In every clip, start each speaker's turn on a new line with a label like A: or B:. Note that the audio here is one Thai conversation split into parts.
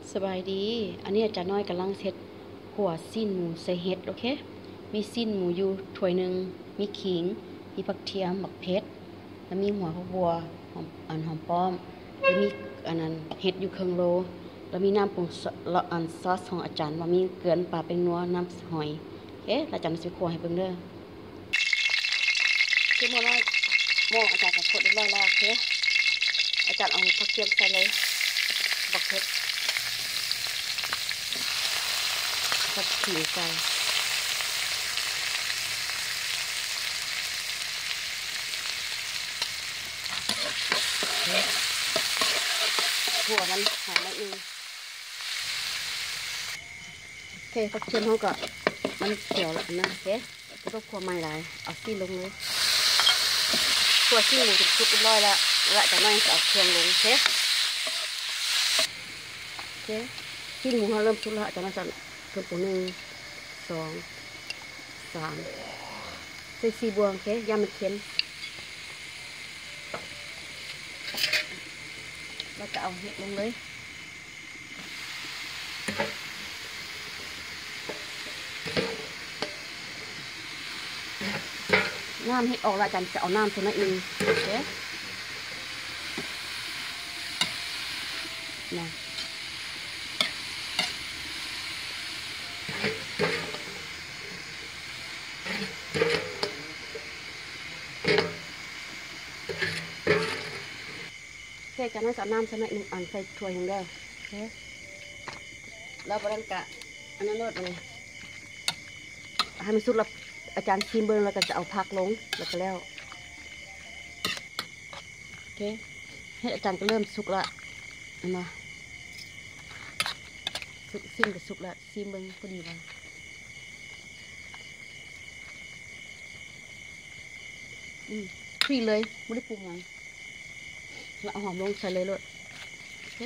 A: สบายดีอันนี้อาจารย์น้อยกำลังเฮ็ดขั่วซีนหมูใส่เห็ดโอเคมีซีนหมูอยู่ถ้วยหนึ่งมีขิงมีผักเทียมบักเพชรแล้วมีหัวผักบัวหอมป้อมแล้วมีอันนั้นเห็ดอยู่ครึ่งโลแล้วมีน้ำปรุงซอสของอาจารย์ว่ามีเกลือปลาเป็นนัวน้ำหอยโอเคอาจารย์สิขั่วให้เบิ่งเด้อคือหม้อน้อยหม้ออาจารย์ก็กดเรียบร้อยแล้วโอเคอาจารย์เอาผักเทียมใส่เลยบักเพชรกับขิงใส่หัวมันหอมนิดนึงโอเคผักเทียมเขาก็มันเขียวแล้วนะโอเคแล้วก็คั่วไม่หลายเอาซีลงเลยคั่วซีหมูถึงชุบเรียบร้อยแล้วจากนั้นจะเอาเครื่องลงโอเคซีหมูเขาเริ่มชุบแล้วจากนั้นจะเครื่องปรุง1 2 3ใส่4 บวงโอเคยำมันเค็มแล้วก็เอาเห็ดลงเลยน้ำเห็ดออกแล้วอาจารย์จะเอาน้ำตัวนั้นนึงโอเคนะแค่จะให้ใส่น้ำใส่น้ำนึงอันใส่ถ้วยนึงเด้อโอเคแล้วประเด็นกะอันนั้นโนดเลยให้มันสุกแล้วอาจารย์ชิมเบิ้งแล้วก็จะเอาผักลงแล้วก็แล้วโอเคให้อาจารย์ก็เริ่มสุกละนะสุกซิมกับสุกละชิมเบิ้งพอดีเลยฟรีเลยไม่ได้ปรุงอะไรแล้วเอาหอมลงใส่เลยเลยโอเค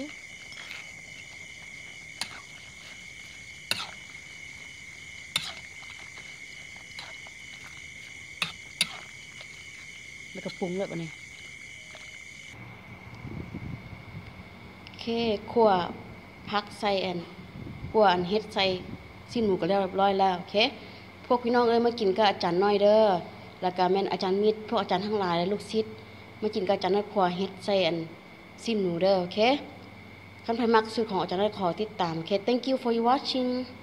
A: แล้วก็ปรุงเลยวันนี้โอเคคั่วพักใส่คั่วเฮ็ดใส่ซีนหมูก็แล้วเรียบร้อยแล้วโอเคพวกพี่น้องเอ้ยมากินกับอาจารย์น้อยเด้อแล้วก็แม่นอาจารย์มิตรพวกอาจารย์ทั้งหลายและลูกศิษย์มากินกับอาจารย์น้อยคั่วเฮ็ดใส่ซีนหมูเด้อโอเคคันใครมักสูตรของอาจารย์น้อยขอติดตามโอเค thank you for watching